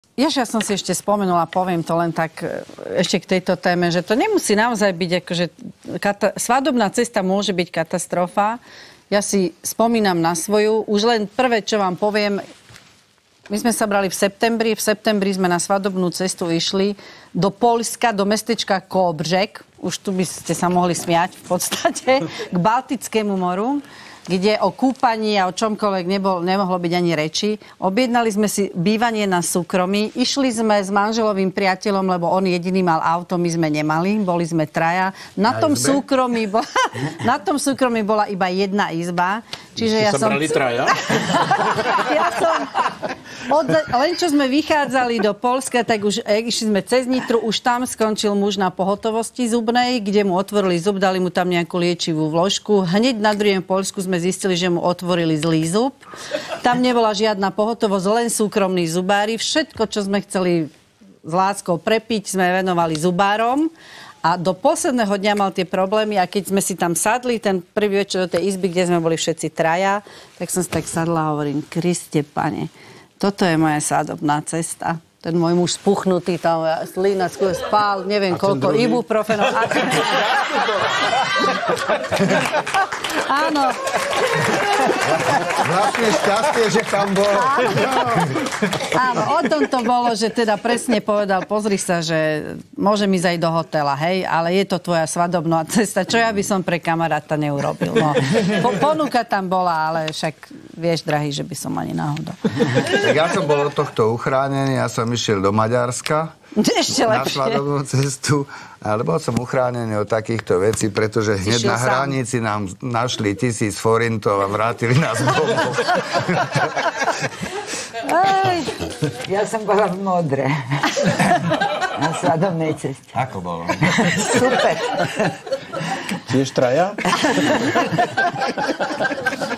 Ja som si ešte spomenula, poviem to len tak ešte k tejto téme, že to nemusí naozaj byť akože svadobná cesta môže byť katastrofa. Ja si spomínam na svoju. Už len prvé, čo vám poviem, my sme sa brali v septembri sme na svadobnú cestu išli do Poľska, do mestečka Kóbřek. Už tu by ste sa mohli smiať v podstate, k Baltickému moru, kde o kúpaní a o čomkoľvek nemohlo byť ani reči. Objednali sme si bývanie na súkromí. Išli sme s manželovým priateľom, lebo on jediný mal auto, my sme nemali. Boli sme traja. Na tom súkromí bola iba jedna izba. Čiže brali traja? Len čo sme vychádzali do Poľska, tak už išli sme cez Nitru, už tam skončil muž na pohotovosti zubnej, kde mu otvorili zub, dali mu tam nejakú liečivú vložku. Hneď na druhém Poľsku sme zistili, že mu otvorili zlý zub. Tam nebola žiadna pohotovosť, len súkromní zubári. Všetko, čo sme chceli s láskou prepiť, sme venovali zubárom. A do posledného dňa mal tie problémy a keď sme si tam sadli, ten prvý večer do tej izby, kde sme boli všetci traja, tak som si tak sadla a hovorím, Kriste Pane, toto je moja svadobná cesta. Ten môj muž spuchnutý tam, slina, spál, neviem koľko, ibuprofenov. Áno. Vlastne šťastie, že tam bol. Áno, o tom to bolo, že teda presne povedal, pozri sa, že môžem ísť aj do hotela, hej, ale je to tvoja svadobná cesta. Čo ja by som pre kamaráta neurobil? No. Ponuka tam bola, ale však vieš, drahý, že by som ani náhodou. Tak ja som bol od tohto uchránený, ja som išiel do Maďarska. Ešte lepšie. Na svadobnú cestu, ale bol som uchránený od takýchto vecí, pretože hneď na hranici nám našli 1000 forintov a vrátili nás domov. Ja som bola v Modre. Na svadobnej ceste. Ako bolo? Super. Tiež traja?